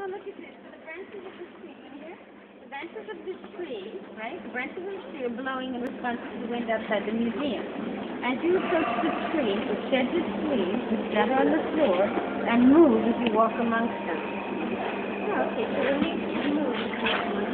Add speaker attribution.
Speaker 1: look at this. So the branches of this tree, here, the branches of this tree, right? The branches of this tree are blowing in response to the wind outside the museum. As you approach the tree, it sheds its leaves, which gather on the floor, and move as you walk amongst them. Oh, okay, so the leaves move.